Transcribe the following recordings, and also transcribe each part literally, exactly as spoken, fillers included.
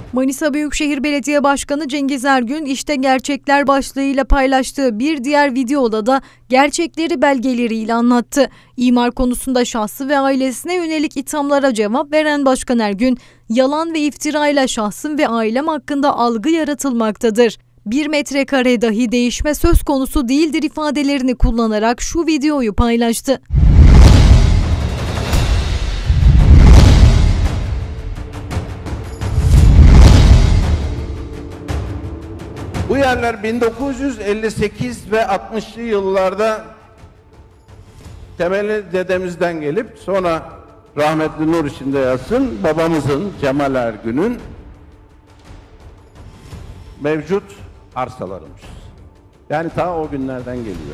Manisa Büyükşehir Belediye Başkanı Cengiz Ergün, işte gerçekler başlığıyla paylaştığı bir diğer videoda da gerçekleri belgeleriyle anlattı. İmar konusunda şahsı ve ailesine yönelik ithamlara cevap veren Başkan Ergün, yalan ve iftirayla şahsım ve ailem hakkında algı yaratılmaktadır. Bir metrekare dahi değişme söz konusu değildir ifadelerini kullanarak şu videoyu paylaştı. Bu yerler bin dokuz yüz elli sekiz ve altmışlı yıllarda temeli dedemizden gelip sonra rahmetli nur içinde yatsın babamızın Cemal Ergün'ün mevcut arsalarımız. Yani ta o günlerden geliyor.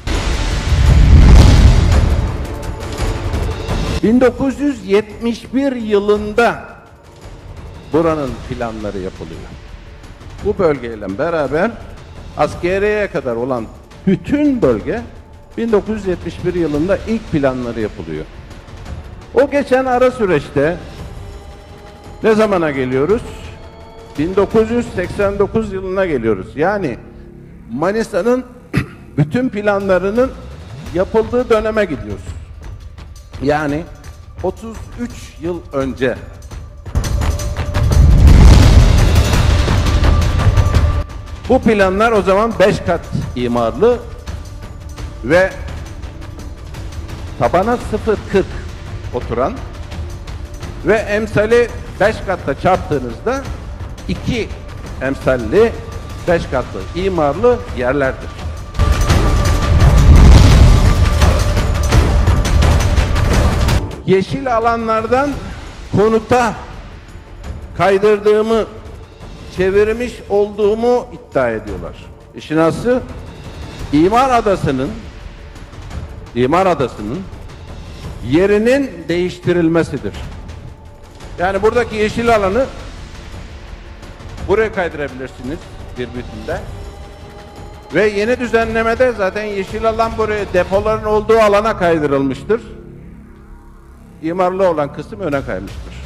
bin dokuz yüz yetmiş bir yılında buranın planları yapılıyor. Bu bölgeyle beraber askeriyeye kadar olan bütün bölge bin dokuz yüz yetmiş bir yılında ilk planları yapılıyor. O geçen ara süreçte ne zamana geliyoruz? bin dokuz yüz seksen dokuz yılına geliyoruz. Yani Manisa'nın bütün planlarının yapıldığı döneme gidiyoruz. Yani otuz üç yıl önce. Bu planlar o zaman beş kat imarlı ve tabana sıfır kırk oturan ve emsali beş katta çarptığınızda iki emsalli beş katlı imarlı yerlerdir. Yeşil alanlardan konuta kaydırdığımı, çevirmiş olduğumu iddia ediyorlar. İşin aslı İmar Adası'nın İmar Adası'nın yerinin değiştirilmesidir. Yani buradaki yeşil alanı buraya kaydırabilirsiniz bir bütünde. Ve yeni düzenlemede zaten yeşil alan buraya depoların olduğu alana kaydırılmıştır. İmarlı olan kısım öne kaymıştır.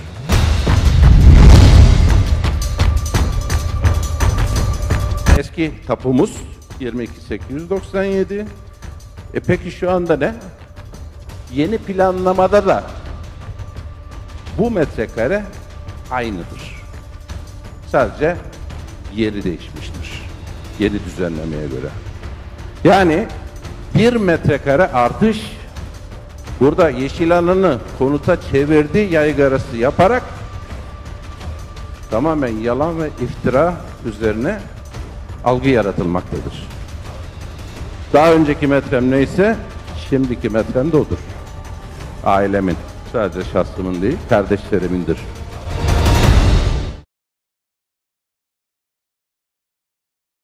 Eski tapumuz yirmi iki bin sekiz yüz doksan yedi. E peki şu anda ne? Yeni planlamada da bu metrekare aynıdır. Sadece yeri değişmiştir. Yeni düzenlemeye göre. Yani bir metrekare artış burada yeşil alanı konuta çevirdi yaygarası yaparak tamamen yalan ve iftira üzerine algı yaratılmaktadır. Daha önceki metrem neyse şimdiki metrem de odur. Ailemin, sadece şahsımın değil, kardeşlerimindir.